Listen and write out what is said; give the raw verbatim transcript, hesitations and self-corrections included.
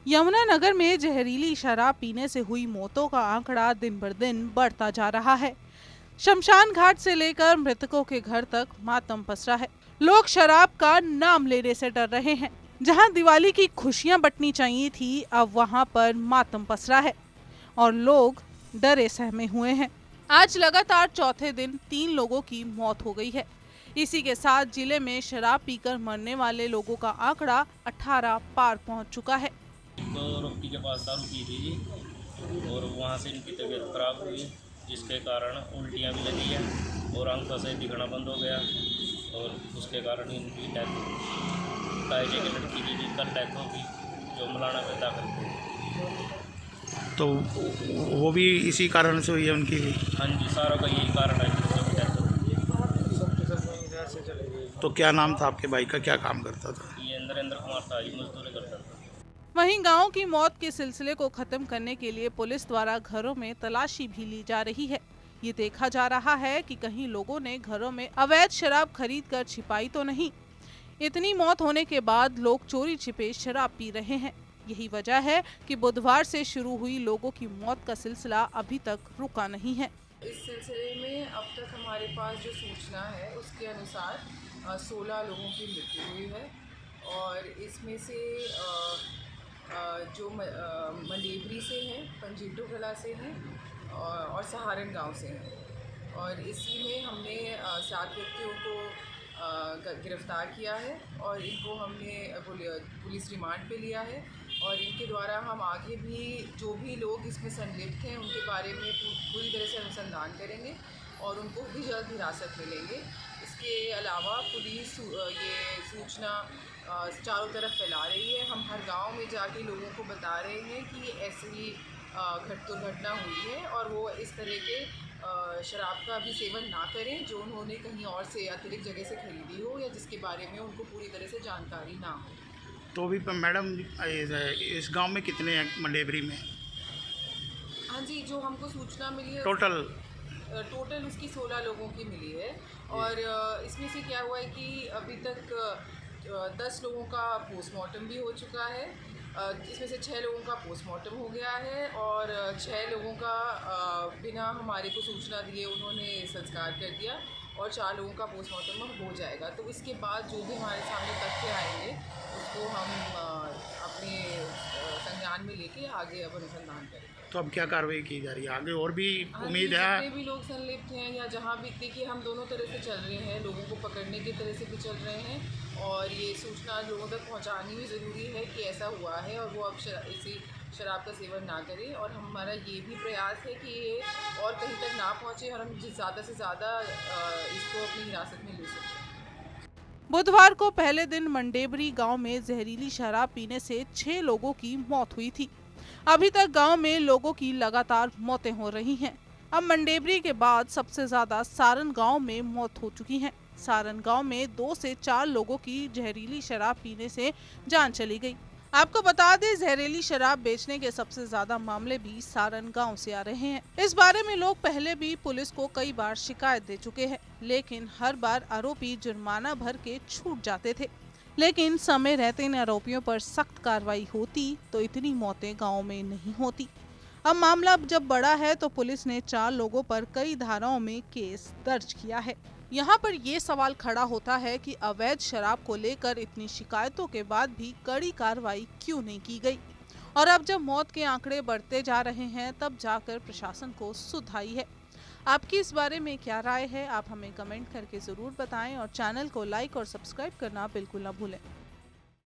यमुनानगर में जहरीली शराब पीने से हुई मौतों का आंकड़ा दिन ब दिन बढ़ता जा रहा है। शमशान घाट से लेकर मृतकों के घर तक मातम पसरा है। लोग शराब का नाम लेने से डर रहे हैं। जहां दिवाली की खुशियां बंटनी चाहिए थी, अब वहां पर मातम पसरा है और लोग डरे सहमे हुए हैं। आज लगातार चौथे दिन तीन लोगों की मौत हो गई है। इसी के साथ जिले में शराब पीकर मरने वाले लोगों का आंकड़ा अठारह पार पहुंच चुका है। तो रोटी के पास दारू पी थी जी और वहाँ से इनकी तबीयत खराब हुई, जिसके कारण उल्टियाँ भी लगी हैं और आंखों से दिखना बंद हो गया और उसके कारण इनकी डेथ ताजे की लड़की की भी कल डेथ होगी जो मलाना में दाखिल थी। तो वो भी इसी कारण से हुई है उनकी भी? हाँ जी, सारों का यही कारण है कि डेथ होगी। तो क्या नाम था आपके भाई का, क्या काम करता था? ये नरेंद्र कुमार था जी, मजदूरी करता था। वहीं गांव की मौत के सिलसिले को खत्म करने के लिए पुलिस द्वारा घरों में तलाशी भी ली जा रही है। ये देखा जा रहा है कि कहीं लोगों ने घरों में अवैध शराब खरीद कर छिपाई तो नहीं। इतनी मौत होने के बाद लोग चोरी छिपे शराब पी रहे हैं। यही वजह है कि बुधवार से शुरू हुई लोगों की मौत का सिलसिला अभी तक रुका नहीं है। इस सिलसिले में अब तक हमारे पास जो सूचना है उसके अनुसार सोलह लोगों की मृत्यु हुई है और इसमें से आ, जो मंडेबरी से हैं, पंजीटो कला से हैं और सहारन गांव से हैं और इसी में हमने सात व्यक्तियों को गिरफ्तार किया है और इनको हमने पुलिस रिमांड पे लिया है और इनके द्वारा हम आगे भी जो भी लोग इसमें संलिप्त हैं उनके बारे में पूरी तरह से अनुसंधान करेंगे और उनको भी जल्द हिरासत में लेंगे। इसके अलावा पुलिस ये सूचना चारों तरफ फैला रही है। हम हर गांव में जाके लोगों को बता रहे हैं कि ऐसी घट दुर्घटना हुई है और वो इस तरह के शराब का भी सेवन ना करें जो उन्होंने कहीं और से अतिरिक्त जगह से खरीदी हो या जिसके बारे में उनको पूरी तरह से जानकारी ना हो। तो भी मैडम इस गांव में कितने हैं मंडेबरी में? हाँ जी, जो हमको सूचना मिली है टोटल टोटल उसकी सोलह लोगों की मिली है और इसमें से क्या हुआ है कि अभी तक दस लोगों का पोस्टमार्टम भी हो चुका है, इसमें से छः लोगों का पोस्टमार्टम हो गया है और छः लोगों का बिना हमारे को सूचना दिए उन्होंने संस्कार कर दिया और चार लोगों का पोस्टमार्टम हो जाएगा। तो इसके बाद जो भी हमारे सामने तथ्य आएंगे उसको हम अपने संज्ञान में लेके आगे अब अनुसंधान करेंगे। तो अब क्या कार्रवाई की जा रही है आगे? और भी उम्मीद है? जितने भी लोग संलिप्त हैं या जहाँ भी, देखिए हम दोनों तरह से चल रहे हैं, लोगों को पकड़ने की तरह से भी चल रहे हैं और ये सूचना लोगों तक पहुँचानी भी ज़रूरी है कि ऐसा हुआ है और वो अब इसी शराब का सेवन ना करें और हमारा ये भी प्रयास है कि ये और कहीं तक ना पहुँचे और हम ज़्यादा से ज़्यादा इसको अपनी हिरासत में ले सकें। बुधवार को पहले दिन मंडेबरी गांव में जहरीली शराब पीने से छह लोगों की मौत हुई थी। अभी तक गांव में लोगों की लगातार मौतें हो रही हैं। अब मंडेबरी के बाद सबसे ज्यादा सारन गांव में मौत हो चुकी है। सारन गांव में दो से चार लोगों की जहरीली शराब पीने से जान चली गई। आपको बता दें, जहरीली शराब बेचने के सबसे ज्यादा मामले भी सारन गांव से आ रहे हैं। इस बारे में लोग पहले भी पुलिस को कई बार शिकायत दे चुके हैं, लेकिन हर बार आरोपी जुर्माना भर के छूट जाते थे। लेकिन समय रहते इन आरोपियों पर सख्त कार्रवाई होती तो इतनी मौतें गांव में नहीं होती। अब मामला जब बड़ा है तो पुलिस ने चार लोगों पर कई धाराओं में केस दर्ज किया है। यहाँ पर ये सवाल खड़ा होता है कि अवैध शराब को लेकर इतनी शिकायतों के बाद भी कड़ी कार्रवाई क्यों नहीं की गई और अब जब मौत के आंकड़े बढ़ते जा रहे हैं तब जाकर प्रशासन को सुध आई है। आपकी इस बारे में क्या राय है, आप हमें कमेंट करके ज़रूर बताएं और चैनल को लाइक और सब्सक्राइब करना बिल्कुल ना भूलें।